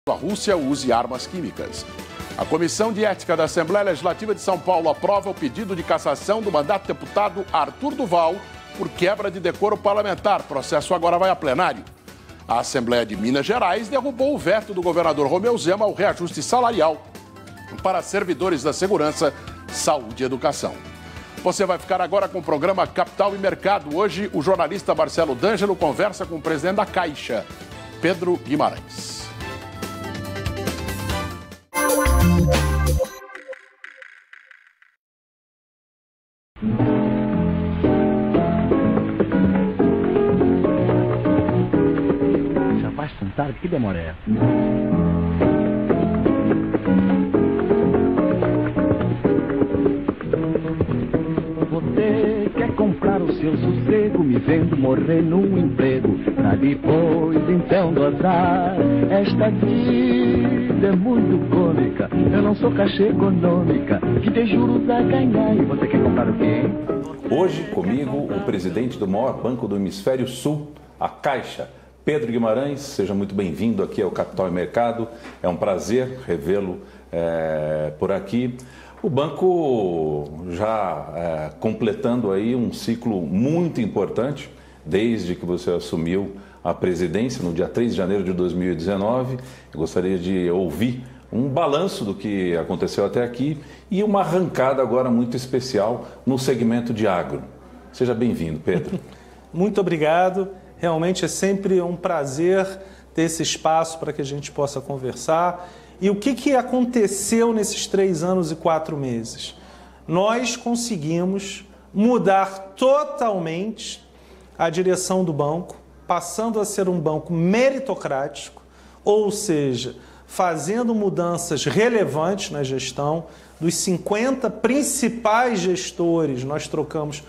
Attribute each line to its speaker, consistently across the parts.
Speaker 1: a Rússia use armas químicas. A Comissão de Ética da Assembleia Legislativa de São Paulo aprova o pedido de cassação do mandato do deputado Arthur Duval por quebra de decoro parlamentar. O processo agora vai a plenário. A Assembleia de Minas Gerais derrubou o veto do governador Romeu Zema ao reajuste salarial para servidores da segurança, saúde e educação. Você vai ficar agora com o programa Capital e Mercado. Hoje, o jornalista Marcelo D'Angelo conversa com o presidente da Caixa, Pedro Guimarães.
Speaker 2: Rapaz, sentado, que demora é essa? Você quer comprar o seu sossego, me vendo morrer num emprego, pra depois então gozar. Esta vida é muito cômica, eu não sou caixa econômica, que tem juros a ganhar. E você quer comprar o quê?
Speaker 3: Hoje, comigo, o presidente do maior banco do Hemisfério Sul, a Caixa, Pedro Guimarães. Seja muito bem-vindo aqui ao Capital e Mercado. É um prazer revê-lo por aqui. O banco já completando aí um ciclo muito importante, desde que você assumiu a presidência no dia 3 de janeiro de 2019. Eu gostaria de ouvir um balanço do que aconteceu até aqui e uma arrancada agora muito especial no segmento de agro. Seja bem-vindo, Pedro.
Speaker 4: Muito obrigado. Realmente é sempre um prazer ter esse espaço para que a gente possa conversar. E o que aconteceu nesses 3 anos e 4 meses? Nós conseguimos mudar totalmente a direção do banco, passando a ser um banco meritocrático, ou seja, fazendo mudanças relevantes na gestão. Dos 50 principais gestores, nós trocamos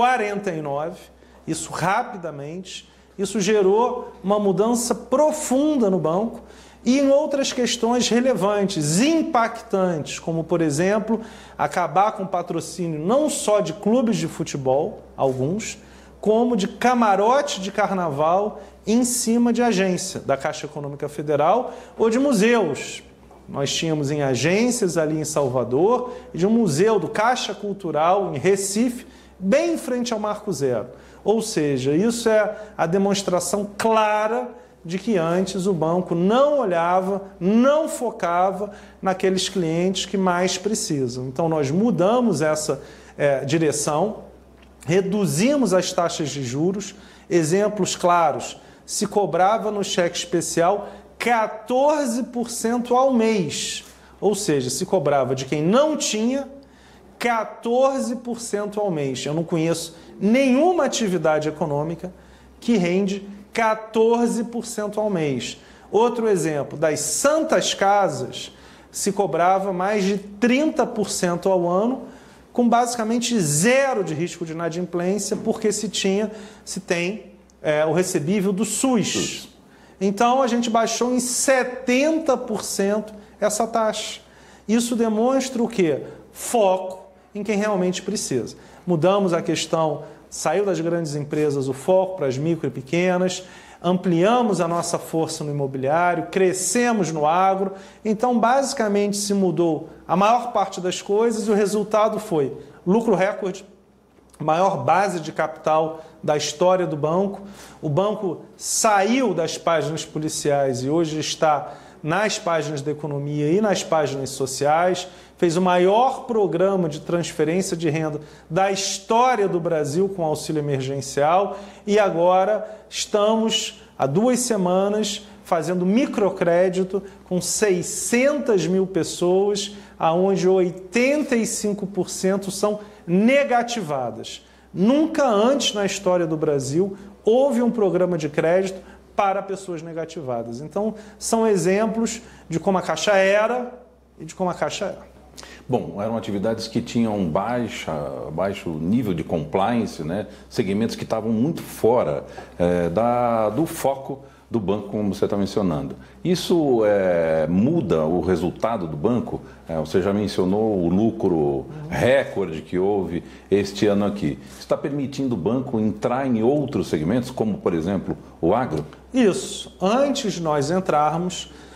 Speaker 4: 49, isso rapidamente. Isso gerou uma mudança profunda no banco e em outras questões relevantes, impactantes, como, por exemplo, acabar com o patrocínio não só de clubes de futebol, alguns, como de camarote de carnaval em cima de agência da Caixa Econômica Federal ou de museus. Nós tínhamos em agências ali em Salvador e de um museu do Caixa Cultural em Recife, bem em frente ao Marco Zero. Ou seja, isso é a demonstração clara de que antes o banco não olhava, não focava naqueles clientes que mais precisam. Então nós mudamos essa direção, reduzimos as taxas de juros. Exemplos claros, se cobrava no cheque especial 14% ao mês. Ou seja, se cobrava de quem não tinha 14% ao mês. Eu não conheço nenhuma atividade econômica que rende 14% ao mês. Outro exemplo, das Santas Casas, se cobrava mais de 30% ao ano, com basicamente zero de risco de inadimplência, porque se tem o recebível do SUS. Então, a gente baixou em 70% essa taxa. Isso demonstra o quê? Foco em quem realmente precisa. Mudamos a questão, saiu das grandes empresas o foco para as micro e pequenas, ampliamos a nossa força no imobiliário, crescemos no agro. Então, basicamente, se mudou a maior parte das coisas e o resultado foi lucro recorde, maior base de capital da história do banco. O banco saiu das páginas policiais e hoje está nas páginas da economia e nas páginas sociais, fez o maior programa de transferência de renda da história do Brasil com auxílio emergencial e agora estamos, há 2 semanas, fazendo microcrédito com 600 mil pessoas, onde 85% são negativadas. Nunca antes na história do Brasil houve um programa de crédito para pessoas negativadas. Então, são exemplos de como a Caixa era e de como a Caixa é.
Speaker 3: Bom, eram atividades que tinham baixo nível de compliance, né? Segmentos que estavam muito fora do foco do banco, como você está mencionando. Isso muda o resultado do banco? Você já mencionou o lucro recorde que houve este ano aqui. Está permitindo o banco entrar em outros segmentos, como, por exemplo, o agro?
Speaker 4: Isso. Antes de nós entrarmos,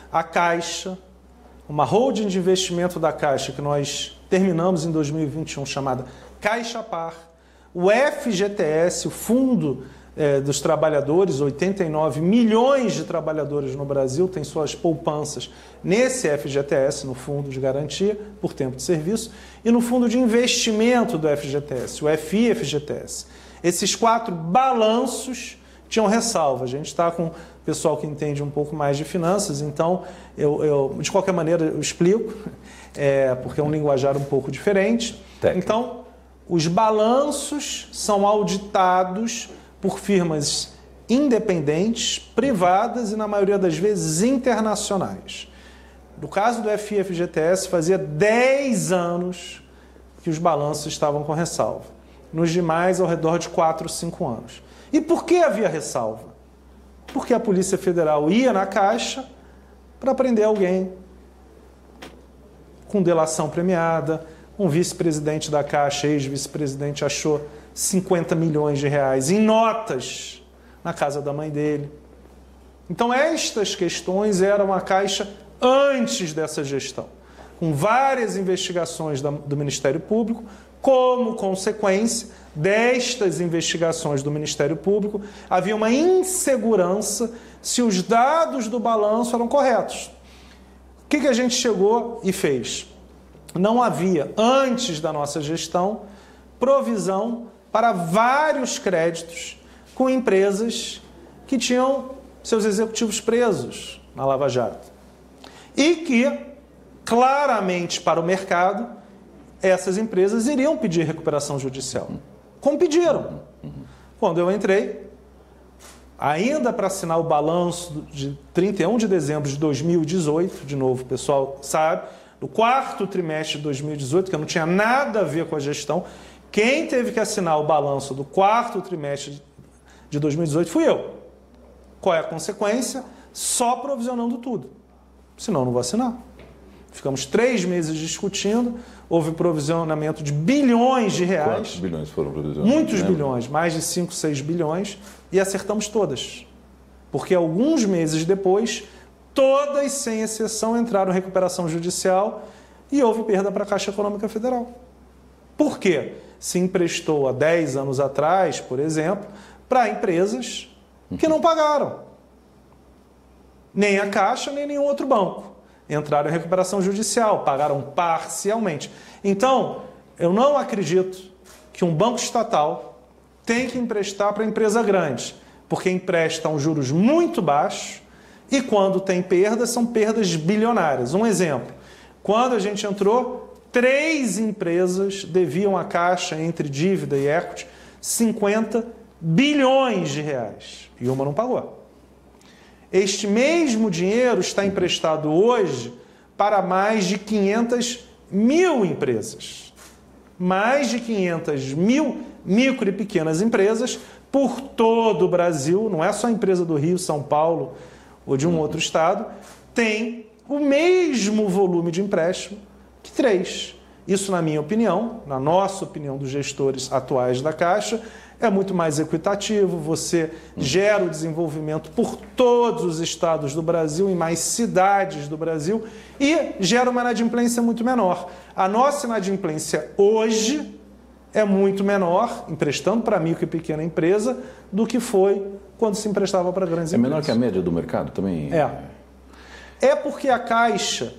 Speaker 4: a Caixa, uma holding de investimento da Caixa que nós terminamos em 2021, chamada Caixa Par, o FGTS, o Fundo dos Trabalhadores, 89 milhões de trabalhadores no Brasil têm suas poupanças nesse FGTS, no Fundo de Garantia por Tempo de Serviço, e no Fundo de Investimento do FGTS, o FIFGTS. Esses 4 balanços tinham ressalva. A gente está com o pessoal que entende um pouco mais de finanças, então eu de qualquer maneira eu explico, porque é um linguajar um pouco diferente.
Speaker 3: Técnico.
Speaker 4: Então, os balanços são auditados por firmas independentes, privadas e, na maioria das vezes, internacionais. No caso do FIFGTS, fazia 10 anos que os balanços estavam com ressalva. Nos demais, ao redor de 4 ou 5 anos. E por que havia ressalva? Porque a Polícia Federal ia na Caixa para prender alguém com delação premiada. Um vice-presidente da Caixa, ex-vice-presidente, achou 50 milhões de reais em notas na casa da mãe dele. Então, estas questões eram a Caixa antes dessa gestão, com várias investigações do Ministério Público. Como consequência destas investigações do Ministério Público, havia uma insegurança se os dados do balanço eram corretos. O que a gente chegou e fez? Não havia, antes da nossa gestão, provisão para vários créditos com empresas que tinham seus executivos presos na Lava Jato. E que, claramente para o mercado, essas empresas iriam pedir recuperação judicial. Como pediram. Quando eu entrei, ainda para assinar o balanço de 31 de dezembro de 2018, de novo, o pessoal sabe, no 4º trimestre de 2018, que não tinha nada a ver com a gestão, quem teve que assinar o balanço do 4º trimestre de 2018 fui eu. Qual é a consequência? Só provisionando tudo. Senão, não vou assinar. Ficamos 3 meses discutindo, houve provisionamento de bilhões de reais.
Speaker 3: Quantos bilhões foram provisionados?
Speaker 4: Muitos bilhões, mais de 5, 6 bilhões, e acertamos todas. Porque alguns meses depois, todas, sem exceção, entraram em recuperação judicial e houve perda para a Caixa Econômica Federal. Por quê? Se emprestou há 10 anos atrás, por exemplo, para empresas que não pagaram. Nem a Caixa, nem nenhum outro banco. Entraram em recuperação judicial, pagaram parcialmente. Então, eu não acredito que um banco estatal tem que emprestar para empresa grande, porque emprestam juros muito baixos e quando tem perdas, são perdas bilionárias. Um exemplo, quando a gente entrou, 3 empresas deviam à Caixa, entre dívida e equity, 50 bilhões de reais e uma não pagou. Este mesmo dinheiro está emprestado hoje para mais de 500 mil empresas. Mais de 500 mil micro e pequenas empresas por todo o Brasil, não é só a empresa do Rio, São Paulo ou de um outro estado, tem o mesmo volume de empréstimo que 3. Isso, na minha opinião, na nossa opinião dos gestores atuais da Caixa, é muito mais equitativo, você gera o desenvolvimento por todos os estados do Brasil, em mais cidades do Brasil, e gera uma inadimplência muito menor. A nossa inadimplência hoje é muito menor, emprestando para micro e pequena empresa, do que foi quando se emprestava para grandes empresas.
Speaker 3: É menor que a média do mercado também?
Speaker 4: É porque a Caixa,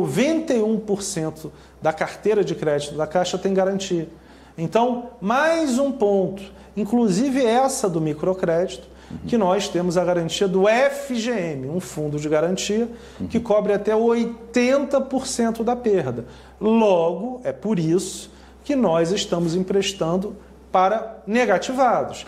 Speaker 4: 91% da carteira de crédito da Caixa tem garantia. Então, mais um ponto, inclusive essa do microcrédito, que nós temos a garantia do FGM, um fundo de garantia, que cobre até 80% da perda. Logo, é por isso que nós estamos emprestando para negativados.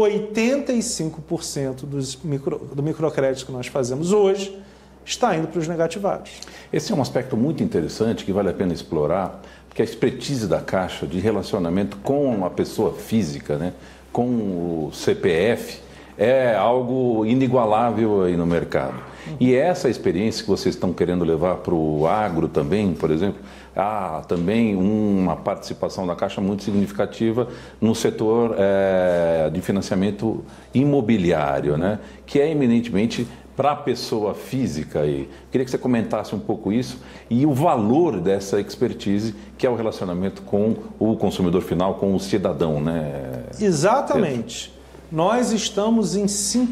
Speaker 4: 85% do microcrédito que nós fazemos hoje está indo para os negativados.
Speaker 3: Esse é um aspecto muito interessante que vale a pena explorar, porque a expertise da Caixa de relacionamento com a pessoa física, né, com o CPF, é algo inigualável aí no mercado. E essa experiência que vocês estão querendo levar para o agro também, por exemplo, há também uma participação da Caixa muito significativa no setor de financiamento imobiliário, né, que é eminentemente para a pessoa física aí. Queria que você comentasse um pouco isso e o valor dessa expertise, que é o relacionamento com o consumidor final, com o cidadão, né?
Speaker 4: Exatamente. Nós estamos em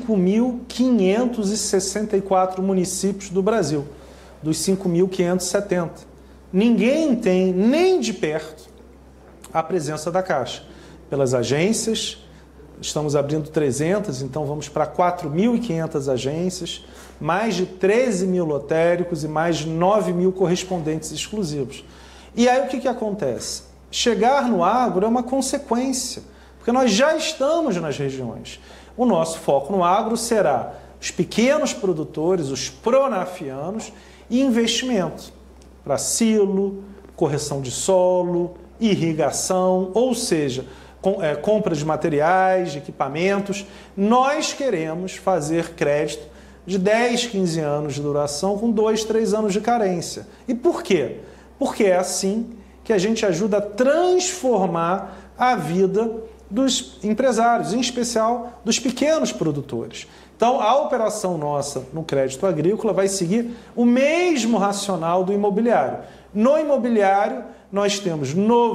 Speaker 4: 5.564 municípios do Brasil, dos 5.570. Ninguém tem, nem de perto, a presença da Caixa. Pelas agências, estamos abrindo 300, então vamos para 4.500 agências, mais de 13 mil lotéricos e mais de 9 mil correspondentes exclusivos. E aí o que acontece? Chegar no agro é uma consequência, porque nós já estamos nas regiões. O nosso foco no agro será os pequenos produtores, os pronafianos e investimento para silo, correção de solo, irrigação, ou seja, compra de materiais, de equipamentos. Nós queremos fazer crédito de 10, 15 anos de duração com 2, 3 anos de carência. E por quê? Porque é assim que a gente ajuda a transformar a vida dos empresários, em especial dos pequenos produtores. Então, a operação nossa no crédito agrícola vai seguir o mesmo racional do imobiliário. No imobiliário, nós temos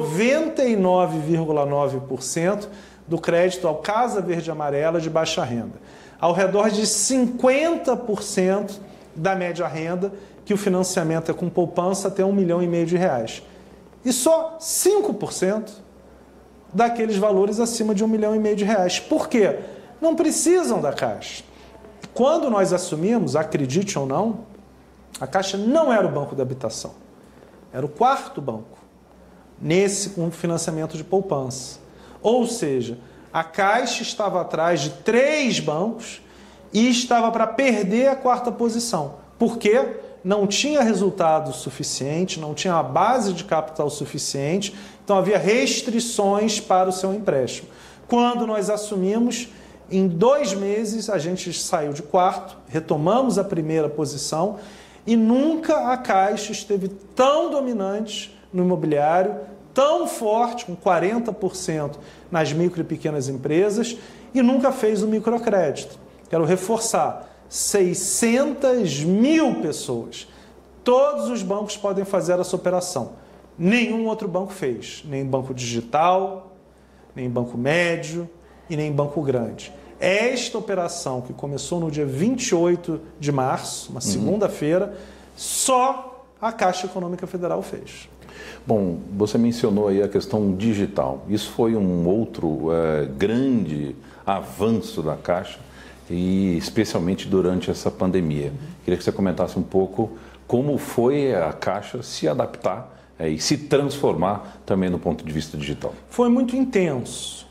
Speaker 4: 99,9% do crédito ao Casa Verde e Amarela de baixa renda. Ao redor de 50% da média renda, que o financiamento é com poupança até R$1,5 milhão de reais. E só 5% daqueles valores acima de R$1,5 milhão de reais. Por quê? Não precisam da Caixa. Quando nós assumimos, acredite ou não, a Caixa não era o Banco da Habitação. Era o quarto banco, com financiamento de poupança. Ou seja, a Caixa estava atrás de 3 bancos e estava para perder a quarta posição. Por quê? Não tinha resultado suficiente, não tinha uma base de capital suficiente, então havia restrições para o seu empréstimo. Quando nós assumimos, em 2 meses a gente saiu de quarto, retomamos a primeira posição e nunca a Caixa esteve tão dominante no imobiliário, tão forte, com 40% nas micro e pequenas empresas, e nunca fez o microcrédito. Quero reforçar, 600 mil pessoas. Todos os bancos podem fazer essa operação. Nenhum outro banco fez, nem banco digital, nem banco médio e nem banco grande. Esta operação, que começou no dia 28 de março, uma segunda-feira, só a Caixa Econômica Federal fez.
Speaker 3: Bom, você mencionou aí a questão digital. Isso foi um outro grande avanço da Caixa, e especialmente durante essa pandemia. Queria que você comentasse um pouco como foi a Caixa se adaptar e se transformar também no ponto de vista digital.
Speaker 4: Foi muito intenso.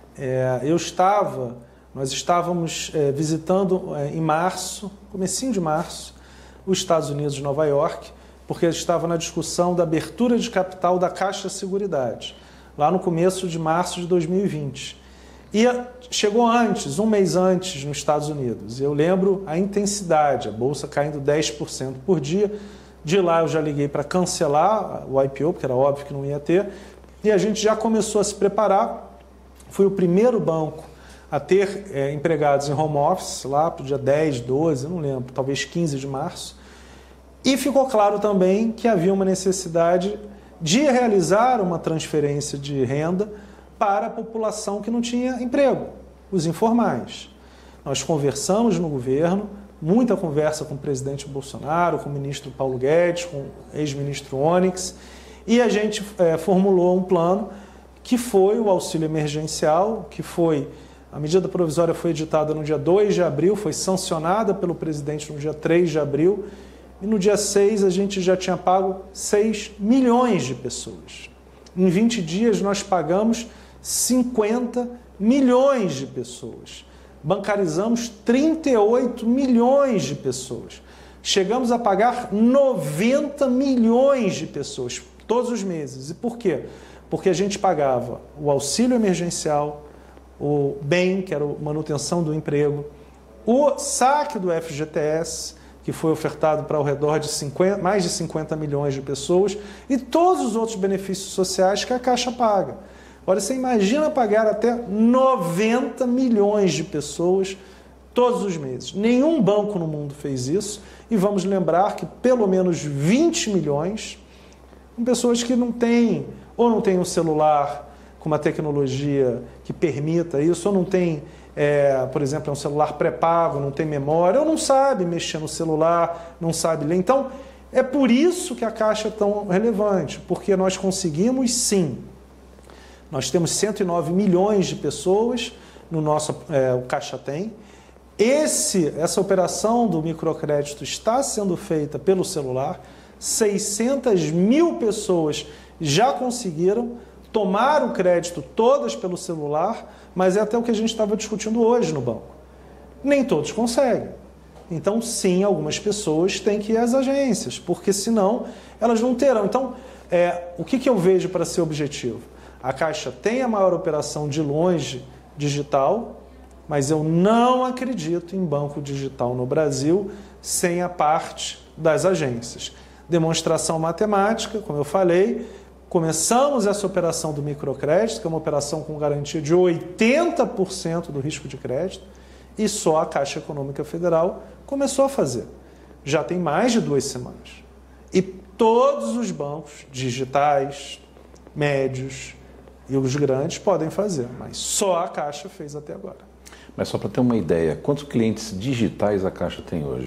Speaker 4: Nós estávamos visitando em março, comecinho de março, os Estados Unidos de Nova York, porque estava na discussão da abertura de capital da Caixa Seguridade, lá no começo de março de 2020. E chegou antes, um mês antes, nos Estados Unidos. Eu lembro a intensidade, a Bolsa caindo 10% por dia. De lá eu já liguei para cancelar o IPO, porque era óbvio que não ia ter. E a gente já começou a se preparar. Foi o primeiro banco a ter empregados em home office, lá para o dia 10, 12, não lembro, talvez 15 de março. E ficou claro também que havia uma necessidade de realizar uma transferência de renda para a população que não tinha emprego, os informais. Nós conversamos no governo, muita conversa com o presidente Bolsonaro, com o ministro Paulo Guedes, com o ex-ministro Onyx, e a gente formulou um plano que foi o auxílio emergencial, que foi, a medida provisória foi editada no dia 2 de abril, foi sancionada pelo presidente no dia 3 de abril, e no dia 6 a gente já tinha pago 6 milhões de pessoas. Em 20 dias nós pagamos 50 milhões de pessoas. Bancarizamos 38 milhões de pessoas. Chegamos a pagar 90 milhões de pessoas todos os meses. E por quê? Porque a gente pagava o auxílio emergencial, o BEM, que era a manutenção do emprego, o saque do FGTS, que foi ofertado para ao redor de mais de 50 milhões de pessoas, e todos os outros benefícios sociais que a Caixa paga. Agora, você imagina pagar até 90 milhões de pessoas todos os meses. Nenhum banco no mundo fez isso, e vamos lembrar que pelo menos 20 milhões são pessoas que não têm, ou não têm um celular com uma tecnologia que permita isso, ou não tem, por exemplo, um celular pré-pago, não tem memória, ou não sabe mexer no celular, não sabe ler. Então, é por isso que a Caixa é tão relevante, porque nós conseguimos, sim, nós temos 109 milhões de pessoas no nosso, o Caixa tem. Essa operação do microcrédito está sendo feita pelo celular, 600 mil pessoas já conseguiram tomar o crédito todas pelo celular, mas é até o que a gente estava discutindo hoje no banco. Nem todos conseguem. Então, sim, algumas pessoas têm que ir às agências, porque senão elas não terão. Então, o que eu vejo para ser objetivo? A Caixa tem a maior operação de longe digital, mas eu não acredito em banco digital no Brasil sem a parte das agências. Demonstração matemática, como eu falei, começamos essa operação do microcrédito, que é uma operação com garantia de 80% do risco de crédito, e só a Caixa Econômica Federal começou a fazer. Já tem mais de 2 semanas. E todos os bancos digitais, médios e os grandes podem fazer, mas só a Caixa fez até agora.
Speaker 3: Mas só para ter uma ideia, quantos clientes digitais a Caixa tem hoje?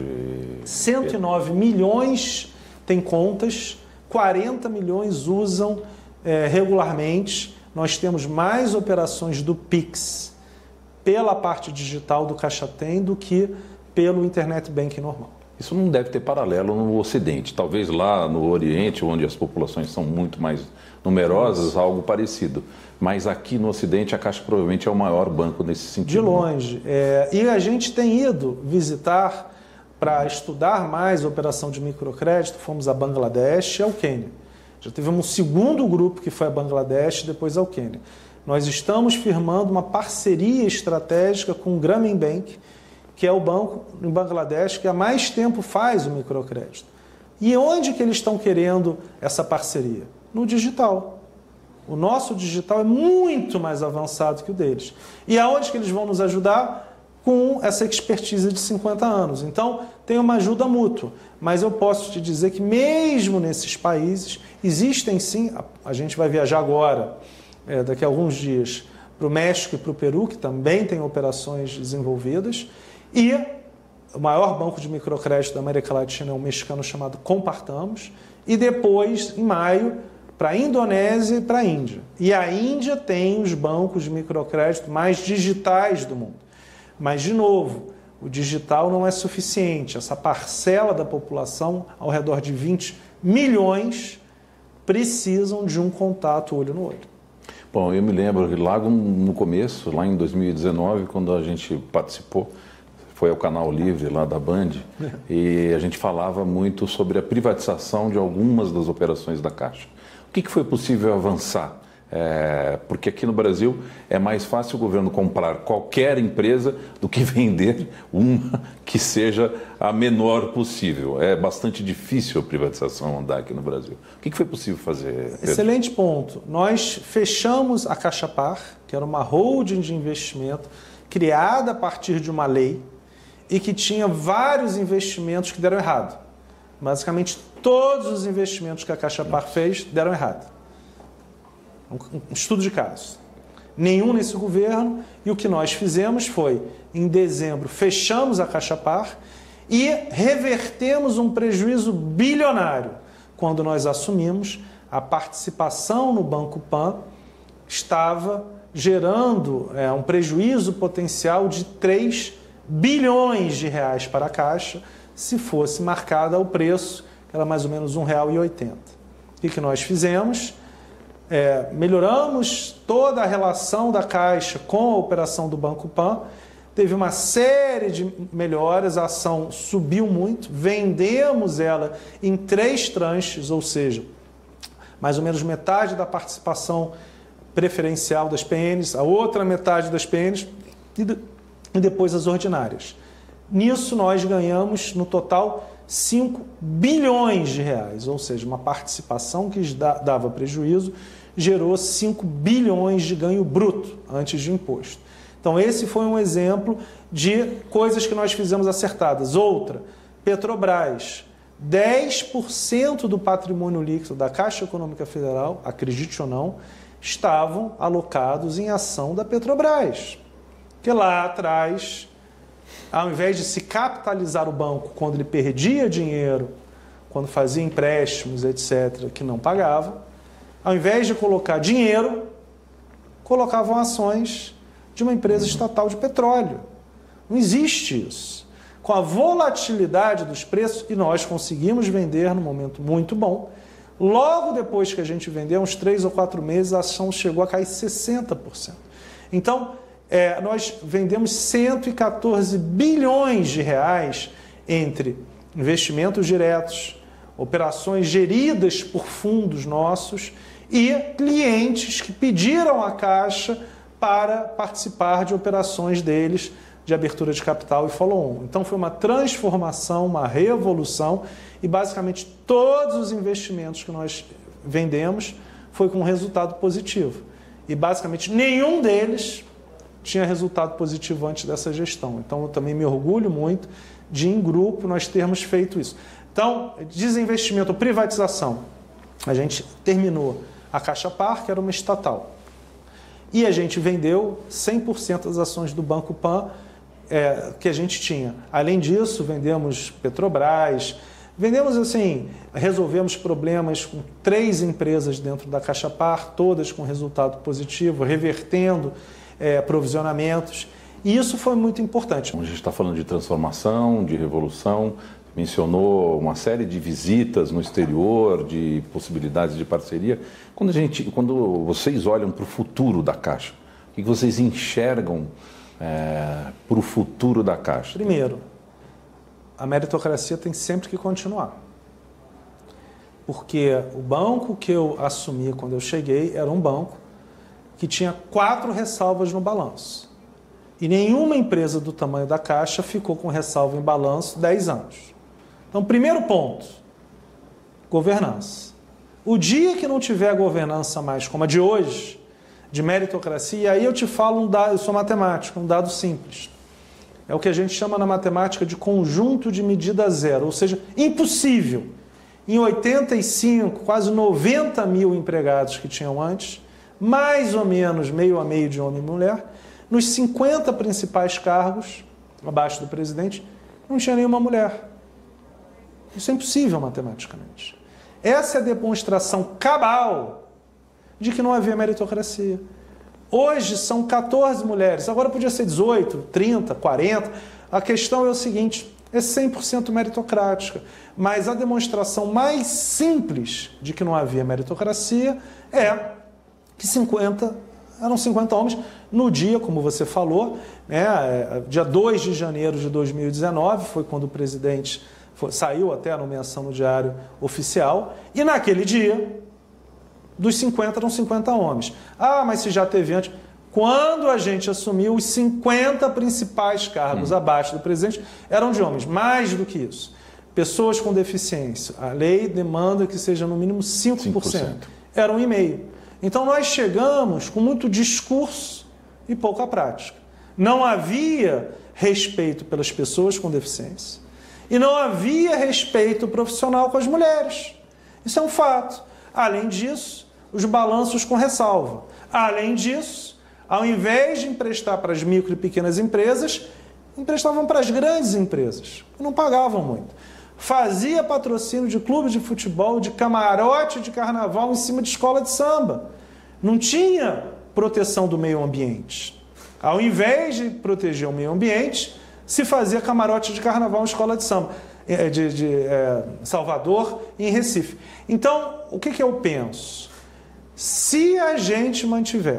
Speaker 4: 109 milhões tem contas, 40 milhões usam regularmente. Nós temos mais operações do Pix pela parte digital do Caixa Tem do que pelo Internet Banking normal.
Speaker 3: Isso não deve ter paralelo no Ocidente. Talvez lá no Oriente, onde as populações são muito mais numerosas, algo parecido. Mas aqui no Ocidente, a Caixa provavelmente é o maior banco nesse sentido.
Speaker 4: De longe. E a gente tem ido visitar para estudar mais a operação de microcrédito. Fomos a Bangladesh e ao Quênia. Já tivemos um segundo grupo que foi a Bangladesh e depois ao Quênia. Nós estamos firmando uma parceria estratégica com o Grameen Bank, que é o banco em Bangladesh que há mais tempo faz o microcrédito. E onde que eles estão querendo essa parceria? No digital. O nosso digital é muito mais avançado que o deles. E aonde que eles vão nos ajudar? Com essa expertise de 50 anos. Então, tem uma ajuda mútua. Mas eu posso te dizer que mesmo nesses países, existem sim, a gente vai viajar agora, daqui a alguns dias, para o México e para o Peru, que também tem operações desenvolvidas, e o maior banco de microcrédito da América Latina é um mexicano chamado Compartamos, e depois, em maio, para a Indonésia e para a Índia. E a Índia tem os bancos de microcrédito mais digitais do mundo. Mas, de novo, o digital não é suficiente. Essa parcela da população, ao redor de 20 milhões, precisam de um contato olho no olho.
Speaker 3: Bom, eu me lembro que logo no começo, lá em 2019, quando a gente participou, foi ao Canal Livre lá da Band, e a gente falava muito sobre a privatização de algumas das operações da Caixa. O que foi possível avançar? Porque aqui no Brasil é mais fácil o governo comprar qualquer empresa do que vender uma que seja a menor possível. É bastante difícil a privatização andar aqui no Brasil. O que foi possível fazer, Pedro?
Speaker 4: Excelente ponto. Nós fechamos a Caixa Par, que era uma holding de investimento criada a partir de uma lei e que tinha vários investimentos que deram errado. Basicamente, todos os investimentos que a Caixa Par fez deram errado. Um estudo de caso. Nenhum nesse governo, e o que nós fizemos foi, em dezembro, fechamos a Caixa Par e revertemos um prejuízo bilionário. Quando nós assumimos, a participação no Banco Pan estava gerando um prejuízo potencial de 3 bilhões de reais para a Caixa, se fosse marcada ao preço, que era mais ou menos R$ 1,80. O que nós fizemos? Melhoramos toda a relação da Caixa com a operação do Banco Pan, teve uma série de melhoras, a ação subiu muito, vendemos ela em 3 tranches, ou seja, mais ou menos metade da participação preferencial das PNs, a outra metade das PNs e depois as ordinárias. Nisso nós ganhamos no total 5 bilhões de reais, ou seja, uma participação que dava prejuízo, gerou 5 bilhões de ganho bruto antes de imposto. Então esse foi um exemplo de coisas que nós fizemos acertadas. Outra, Petrobras, 10% do patrimônio líquido da Caixa Econômica Federal, acredite ou não, estavam alocados em ação da Petrobras. Que lá atrás, ao invés de se capitalizar o banco quando ele perdia dinheiro, quando fazia empréstimos, etc., que não pagava, ao invés de colocar dinheiro, colocavam ações de uma empresa estatal de petróleo. Não existe isso. Com a volatilidade dos preços, e nós conseguimos vender num momento muito bom, logo depois que a gente vendeu, uns 3 ou 4 meses, a ação chegou a cair 60%. Então, nós vendemos 114 bilhões de reais entre investimentos diretos, operações geridas por fundos nossos e clientes que pediram à Caixa para participar de operações deles de abertura de capital e follow-on. Então foi uma transformação, uma revolução e basicamente todos os investimentos que nós vendemos foi com resultado positivo. E basicamente nenhum deles tinha resultado positivo antes dessa gestão. Então eu também me orgulho muito de em grupo nós termos feito isso. Então, desinvestimento, privatização. A gente terminou a Caixa Par, que era uma estatal. E a gente vendeu 100% das ações do Banco Pan que a gente tinha. Além disso, vendemos Petrobras, vendemos assim, resolvemos problemas com 3 empresas dentro da Caixa Par, todas com resultado positivo, revertendo provisionamentos. E isso foi muito importante.
Speaker 3: A gente está falando de transformação, de revolução, mencionou uma série de visitas no exterior, de possibilidades de parceria. Quando vocês olham para o futuro da Caixa, o que vocês enxergam para o futuro da Caixa?
Speaker 4: Primeiro, a meritocracia tem sempre que continuar. Porque o banco que eu assumi quando eu cheguei era um banco que tinha 4 ressalvas no balanço. E nenhuma empresa do tamanho da Caixa ficou com ressalva em balanço 10 anos. Então, primeiro ponto, governança. O dia que não tiver governança mais como a de hoje, de meritocracia, aí eu te falo um dado, eu sou matemático, um dado simples. É o que a gente chama na matemática de conjunto de medida zero, ou seja, impossível. Em 85, quase 90 mil empregados que tinham antes, mais ou menos meio a meio de homem e mulher, nos 50 principais cargos, abaixo do presidente, não tinha nenhuma mulher. Isso é impossível matematicamente. Essa é a demonstração cabal de que não havia meritocracia. Hoje são 14 mulheres, agora podia ser 18, 30, 40. A questão é o seguinte, é 100% meritocrática, mas a demonstração mais simples de que não havia meritocracia é que eram 50 homens no dia, como você falou, dia 2 de janeiro de 2019, foi quando o presidente saiu até a nomeação no Diário Oficial, e naquele dia, dos 50 eram 50 homens. Ah, mas se já teve antes... Quando a gente assumiu, os 50 principais cargos abaixo do presidente eram de homens. Mais do que isso. Pessoas com deficiência. A lei demanda que seja no mínimo 5%. Era 1,5%. Então nós chegamos com muito discurso e pouca prática. Não havia respeito pelas pessoas com deficiência. E não havia respeito profissional com as mulheres. Isso é um fato. Além disso, os balanços com ressalva. Além disso, ao invés de emprestar para as micro e pequenas empresas, emprestavam para as grandes empresas, que não pagavam muito. Fazia patrocínio de clube de futebol, de camarote de carnaval em cima de escola de samba. Não tinha proteção do meio ambiente. Ao invés de proteger o meio ambiente, se fazia camarote de carnaval em escola de samba, de Salvador e em Recife. Então, o que eu penso? Se a gente mantiver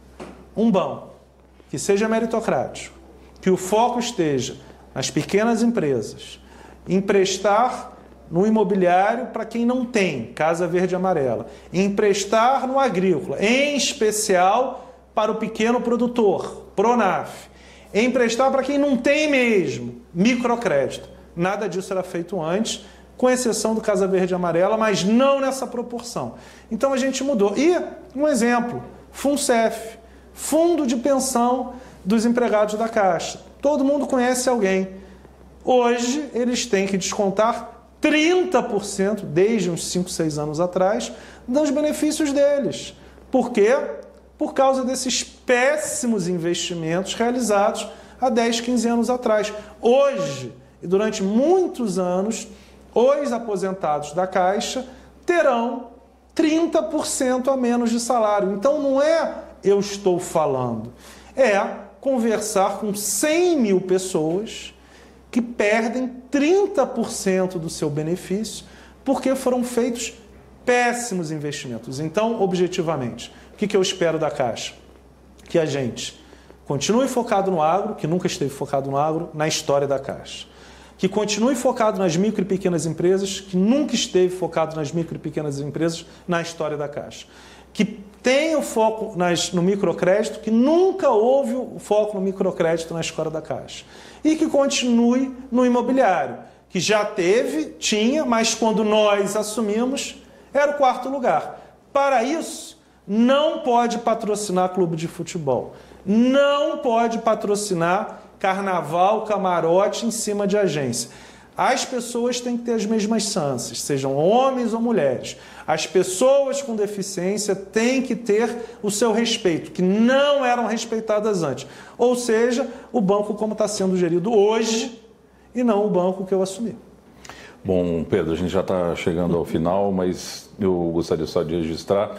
Speaker 4: um banco que seja meritocrático, que o foco esteja nas pequenas empresas, emprestar no imobiliário para quem não tem, Casa Verde e Amarela, emprestar no agrícola, em especial para o pequeno produtor, Pronaf, emprestar para quem não tem mesmo, microcrédito. Nada disso era feito antes, com exceção do Casa Verde e Amarela, mas não nessa proporção. Então a gente mudou. E, um exemplo, FUNCEF, Fundo de Pensão dos empregados da Caixa. Todo mundo conhece alguém. Hoje, eles têm que descontar 30%, desde uns 5, 6 anos atrás, dos benefícios deles. Por quê? Por causa desses péssimos investimentos realizados há 10, 15 anos atrás. Hoje, e durante muitos anos, os aposentados da Caixa terão 30% a menos de salário. Então, não é eu estou falando, é conversar com 100 mil pessoas que perdem 30% do seu benefício porque foram feitos péssimos investimentos. Então, objetivamente, o que eu espero da Caixa? Que a gente continue focado no agro, que nunca esteve focado no agro, na história da Caixa. Que continue focado nas micro e pequenas empresas, que nunca esteve focado nas micro e pequenas empresas, na história da Caixa. Que tenha o foco no microcrédito, que nunca houve o foco no microcrédito na história da Caixa. E que continue no imobiliário, que já tinha, mas quando nós assumimos, era o 4º lugar. Para isso, não pode patrocinar clube de futebol, não pode patrocinar carnaval, camarote em cima de agência. As pessoas têm que ter as mesmas chances, sejam homens ou mulheres. As pessoas com deficiência têm que ter o seu respeito, que não eram respeitadas antes. Ou seja, o banco como está sendo gerido hoje e não o banco que eu assumi.
Speaker 3: Bom, Pedro, a gente já está chegando ao final, mas eu gostaria só de registrar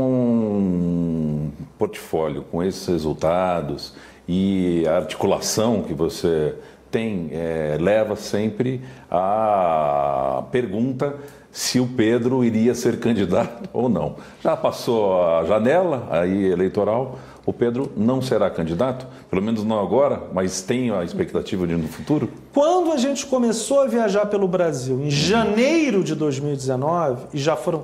Speaker 3: um portfólio com esses resultados e a articulação que você tem, leva sempre à pergunta se o Pedro iria ser candidato ou não. Já passou a janela aí eleitoral, o Pedro não será candidato? Pelo menos não agora, mas tem a expectativa de no futuro?
Speaker 4: Quando a gente começou a viajar pelo Brasil, em janeiro de 2019, e já foram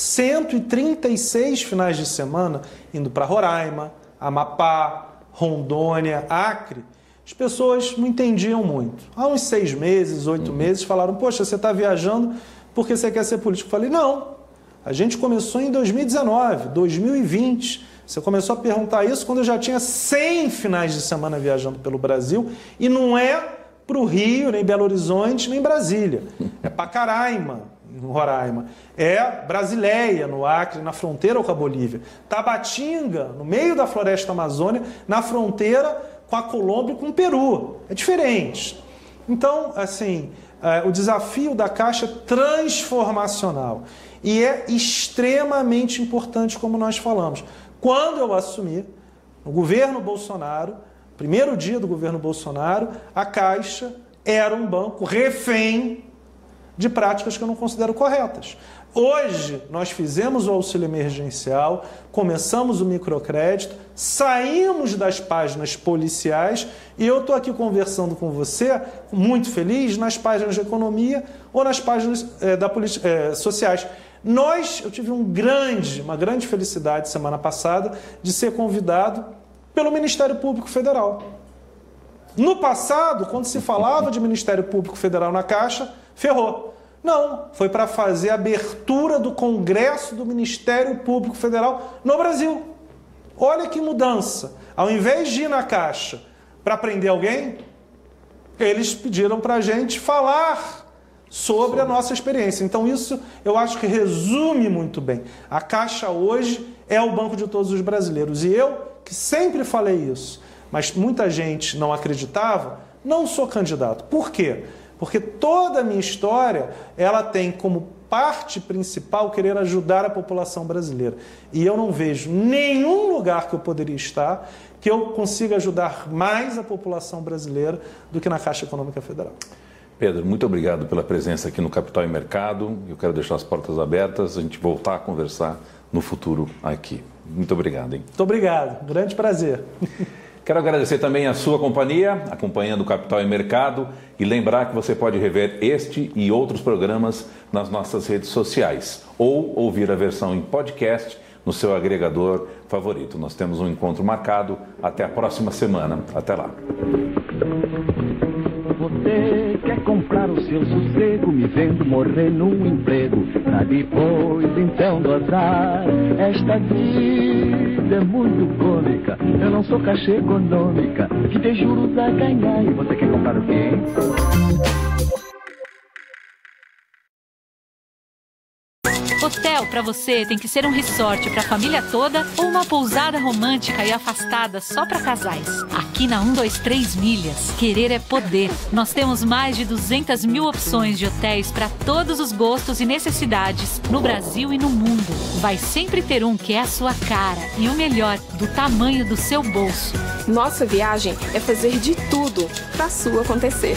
Speaker 4: 136 finais de semana, indo para Roraima, Amapá, Rondônia, Acre, as pessoas não entendiam muito. Há uns 6 meses, 8 meses, falaram, poxa, você está viajando porque você quer ser político. Eu falei, não, a gente começou em 2019, 2020. Você começou a perguntar isso quando eu já tinha 100 finais de semana viajando pelo Brasil, e não é para o Rio, nem Belo Horizonte, nem Brasília. É Pacaraima, em Roraima. É Brasileia, no Acre, na fronteira com a Bolívia. Tabatinga, no meio da floresta amazônica, na fronteira com a Colômbia e com o Peru. É diferente. Então, assim, o desafio da Caixa é transformacional. E é extremamente importante, como nós falamos. Quando eu assumi, no governo Bolsonaro, primeiro dia do governo Bolsonaro, a Caixa era um banco refém de práticas que eu não considero corretas. Hoje, nós fizemos o auxílio emergencial, começamos o microcrédito, saímos das páginas policiais e eu estou aqui conversando com você, muito feliz, nas páginas de economia ou nas páginas sociais. Eu tive uma grande felicidade semana passada de ser convidado pelo Ministério Público Federal. No passado, quando se falava de Ministério Público Federal na Caixa, ferrou. Não, foi para fazer a abertura do Congresso do Ministério Público Federal no Brasil. Olha que mudança. Ao invés de ir na Caixa para prender alguém, eles pediram para a gente falar sobre a nossa experiência. Então isso eu acho que resume muito bem. A Caixa hoje é o banco de todos os brasileiros. E eu, que sempre falei isso, mas muita gente não acreditava, não sou candidato. Por quê? Porque toda a minha história, ela tem como parte principal querer ajudar a população brasileira. E eu não vejo nenhum lugar que eu poderia estar que eu consiga ajudar mais a população brasileira do que na Caixa Econômica Federal.
Speaker 3: Pedro, muito obrigado pela presença aqui no Capital e Mercado. Eu quero deixar as portas abertas, a gente voltar a conversar no futuro aqui. Muito obrigado, hein?
Speaker 4: Muito obrigado, grande prazer.
Speaker 3: Quero agradecer também a sua companhia, acompanhando o Capital e Mercado, e lembrar que você pode rever este e outros programas nas nossas redes sociais ou ouvir a versão em podcast no seu agregador favorito. Nós temos um encontro marcado. Até a próxima semana. Até lá.
Speaker 2: Você quer comprar o seu sossego, me vendo morrer num emprego, pra depois então gozar. Esta vida é muito cômica, eu não sou caixa econômica, que tem juros a ganhar. E você quer comprar o quê, hein?
Speaker 5: Hotel pra você tem que ser um resort pra família toda ou uma pousada romântica e afastada só pra casais. Aqui na 123 Milhas, querer é poder. Nós temos mais de 200 mil opções de hotéis pra todos os gostos e necessidades no Brasil e no mundo. Vai sempre ter um que é a sua cara e o melhor, do tamanho do seu bolso.
Speaker 6: Nossa viagem é fazer de tudo pra sua acontecer.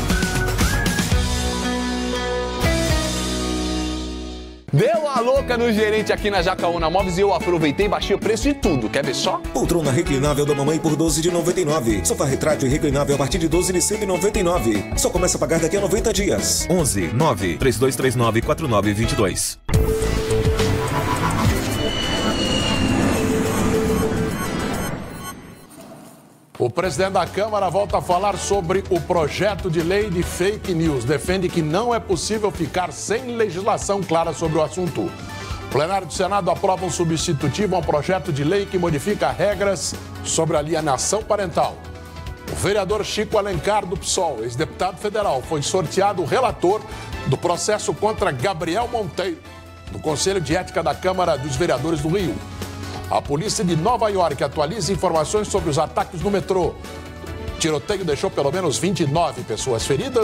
Speaker 7: Deu a louca no gerente aqui na Jacaúna Móveis e eu aproveitei e baixei o preço de tudo. Quer ver só?
Speaker 8: Poltrona reclinável da mamãe por 12 de 99. Sofá retrátil reclinável a partir de 12 de 199. Só começa a pagar daqui a 90 dias.
Speaker 9: 11 9 3239 4922.
Speaker 1: O presidente da Câmara volta a falar sobre o projeto de lei de fake news. Defende que não é possível ficar sem legislação clara sobre o assunto. O plenário do Senado aprova um substitutivo a um projeto de lei que modifica regras sobre alienação parental. O vereador Chico Alencar, do PSOL, ex-deputado federal, foi sorteado o relator do processo contra Gabriel Monteiro, do Conselho de Ética da Câmara dos Vereadores do Rio. A polícia de Nova York atualiza informações sobre os ataques no metrô. O tiroteio deixou pelo menos 29 pessoas feridas.